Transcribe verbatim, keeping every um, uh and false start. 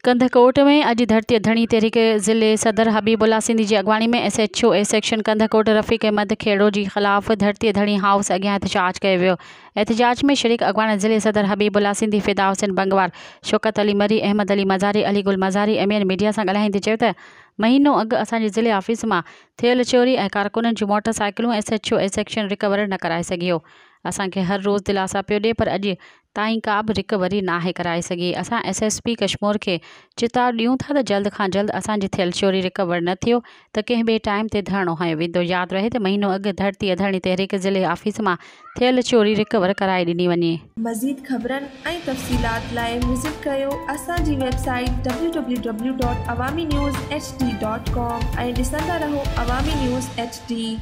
कंधकोट में अज धरती धणी तहरीक ज़िले सदर हबीबुल्ला सिंधी की अगवानी में S H O A section Kandhkot Rafiq Ahmed Khero के ख़िलाफ़ धरती धणी हाउस अॻियां एहतजाज किया वियो। एहतजाज में शरीक अगवान ज़िले सदर हबीबुल्ला सिंधी फिदा हुसैन बंगवार शौकत अली मरी अहमद अली मज़ारी अली गुल मज़ारी एम मीडिया से ॻाल्हाईंदे चयो त महीनो अॻु असांजे ज़िले ऑफिस में थियल चोरी ऐं कारकुननि जूं मोटरसाइकिलूं S H O A section recover न कराए सघियो। असांखे हर रोज़ दिलासा पियो ॾिए पर अॼु ताईं का बि रिकवरी नाहे कराए सघी। असां एस एस पी कश्मीर के चितार ॾियूं था त जल्द खां जल्द असांजी थियल चोरी रिकवर न थियो त कंहिं ॿिए टाइम ते धरणो हयो वेंदो। यादि रहे त महीनो अॻु धरती अधरणी तहरीक ज़िले ऑफिस में थियल चोरी रिकवर कराए ॾिनी वञे। मज़ीद ख़बरनि ऐं तफ़सीलात लाइ विज़िट कयो असांजी website W W W dot Awami news H D dot com ऐं ॾिसंदा रहो अवामी न्यूज़ एच डी।